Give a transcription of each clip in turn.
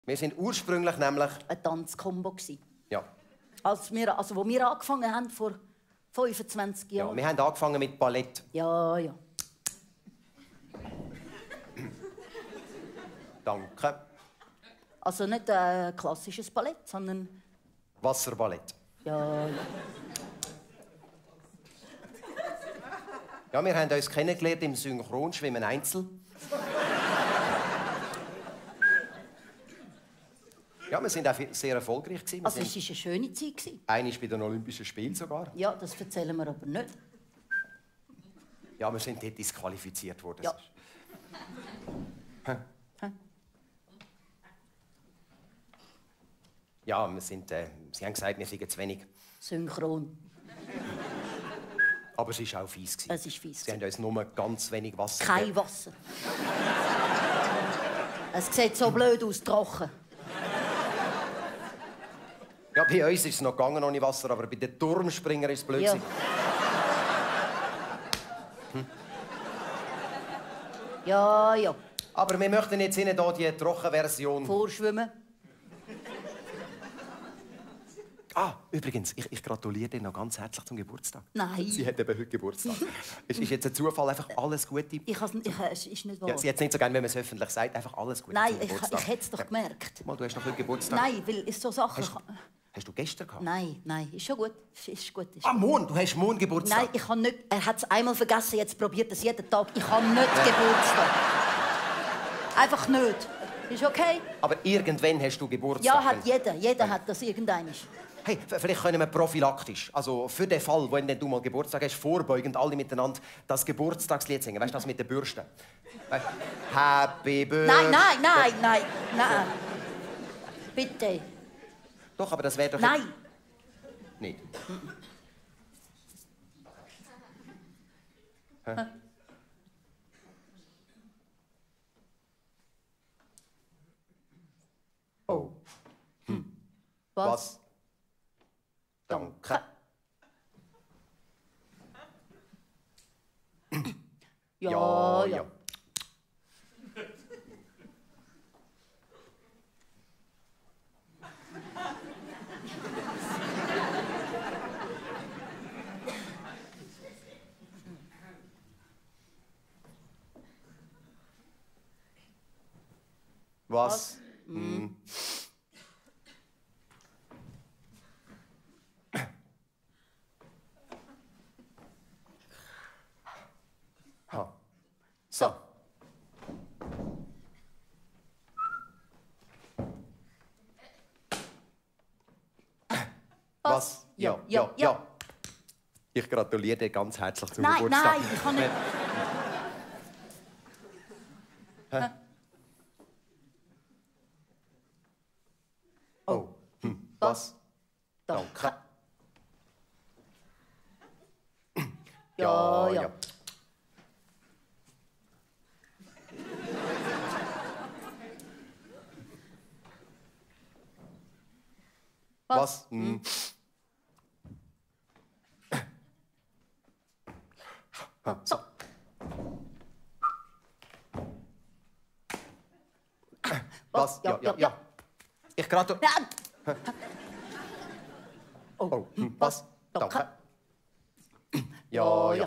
Wir sind ursprünglich nämlich... ein Tanzkombo. Ja. Wo wir angefangen haben, vor 25 Jahren. Ja, wir haben angefangen mit Ballett. Ja, ja. Danke. Also nicht klassisches Ballett, sondern... Wasserballett. Ja, ja. Ja, wir haben uns kennengelernt im Synchronschwimmen Einzel. Ja, wir sind auch sehr erfolgreich gewesen. Also es war eine schöne Zeit. Einmal bei den Olympischen Spielen sogar. Ja, das erzählen wir aber nicht. Ja, wir sind dort disqualifiziert worden. Ja. Ja, Sie haben gesagt, wir seien zu wenig. Synchron. Aber es war auch fies. Es war fies. Sie haben uns nur ganz wenig Wasser Kein Wasser. Es sieht so blöd aus, trocken. Ja, bei uns ist es noch gegangen ohne Wasser, aber bei den Turmspringern ist es blöd. Ja. Ja, ja. Aber wir möchten jetzt Ihnen hier die Trockenversion... Vorschwimmen. Ah, übrigens, ich gratuliere Ihnen noch ganz herzlich zum Geburtstag. Nein. Sie hat eben heute Geburtstag. Es ist jetzt ein Zufall, einfach alles Gute. Es ist nicht wahr. Ja, sie hat es nicht so gerne, wenn man es öffentlich sagt, einfach alles Gute Nein, zum Geburtstag. ich hätte es doch gemerkt. Guck mal, du hast noch heute Geburtstag. Nein, weil es so Sachen... Hast du gestern gehabt? Nein, ist schon gut. Ist gut. Ah, morgen? Du hast morgen Geburtstag? Nein, ich habe nicht... Er hat es einmal vergessen, jetzt probiert es jeden Tag. Ich habe nicht Geburtstag. Einfach nicht. Ist okay? Aber irgendwann hast du Geburtstag. Ja, hat jeder. Jeder hat das irgendwann. Hey, vielleicht können wir prophylaktisch, also für den Fall, wenn du mal Geburtstag hast, vorbeugend alle miteinander das Geburtstagslied singen. Weißt du, das mit den Bürsten? Happy Birthday. Nein. Bitte. Doch, aber das wäre doch... Nein. Nicht. Hä? Oh. Was? Danke. Ja. Was? So. Was? Ja. Ich gratuliere dir ganz herzlich zum Geburtstag. Nein, ich kann nicht. Oh. Was? Danke. Ja. Was? So. Was? Ja. Ich gratuliere. Oh. Was? Danke. Ja.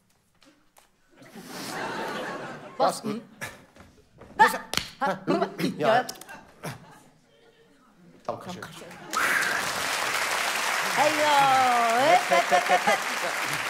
Was? Ja. Dankeschön. Hey, ja.